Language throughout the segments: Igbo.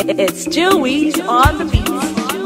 It's Jewies on the beat.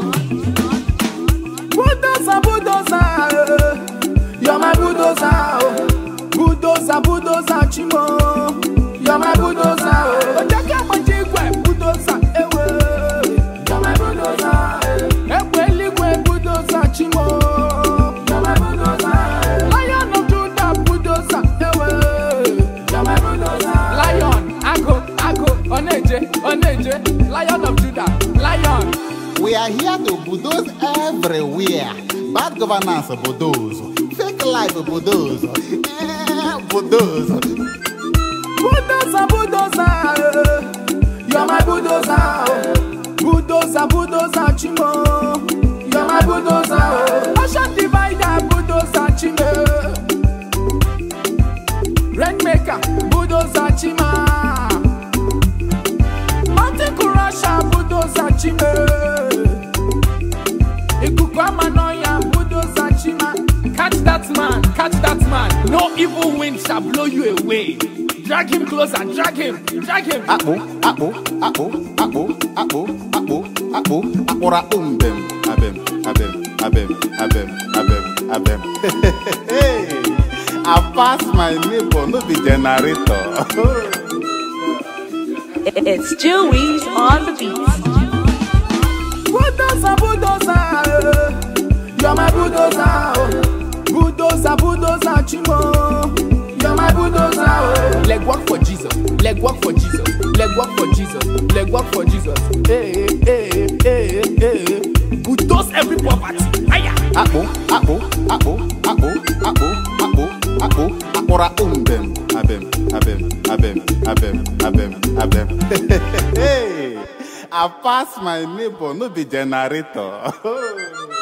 Bulldozer, bulldozer, you're my bulldozer. Bulldozer, bulldozer, chimo, you're my bulldozer. Ojaka manjikwe bulldozer, ewe, you're my bulldozer. Ekwelikwe bulldozer, chimo, you're my bulldozer. Lion of Judah, bulldozer, ewe, you're my bulldozer. Lion, Ako, Oneje, Lion of Judah, Lion. We are here to bulldoze everywhere. Bad governance, bulldoze. Fake life, bulldoze. Bulldoze. Bulldozer, bulldozer, you're my bulldozer. Bulldozer, bulldozer, chimo, you're my bulldozer. Ocean divider, bulldozer, chimo. Rainmaker, bulldozer, chima. Mountain crusher, bulldozer, chimo. Catch that man. No evil wind shall blow you away. Drag him closer, drag him. I pass my neighbor, no be generator. It's Jewies on the beat. Bulldozer, bulldozer, you're my bulldozer. Bulldozer, bulldozer, chimo, you're my bulldozer. Leg work for Jesus, leg work for Jesus, leg work for Jesus, leg work for Jesus. Hey. Bulldoze every poverty. Aya. I pass my neighbor, no be generator.